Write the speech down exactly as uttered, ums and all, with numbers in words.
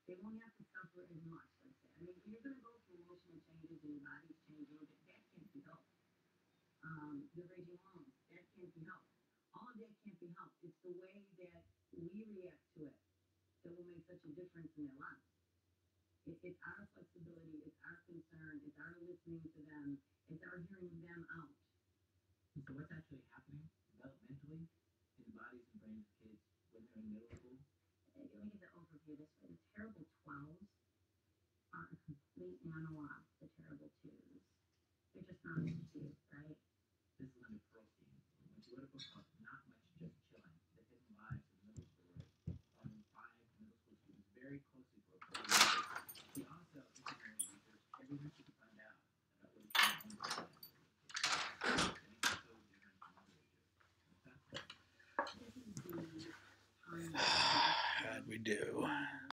They won't have to suffer as much, let's say. I mean, you're going to go through emotional changes and your body's changing. That, that can't be helped. Um, the raging hormones, that can't be helped. All of that can't be helped. It's the way that we react to it that will make such a difference in their lives. It, it's our flexibility, it's our concern, it's our listening to them, it's our hearing them out. So what's actually happening developmentally in the bodies and brains of kids when they're in middle school? Let me give the overview this way. The terrible twelves are a complete analog. The terrible twos. They're just not as cute, right? This is under Pearlstein. When she wrote a book called Not Much Just Chilling, The Hidden Lives of Middle Schoolers, on five middle school students very closely for a couple of years. She also internally researched everything she could find out about what it's going on with kids. And it's so different from other ages. This is the time. How'd we do?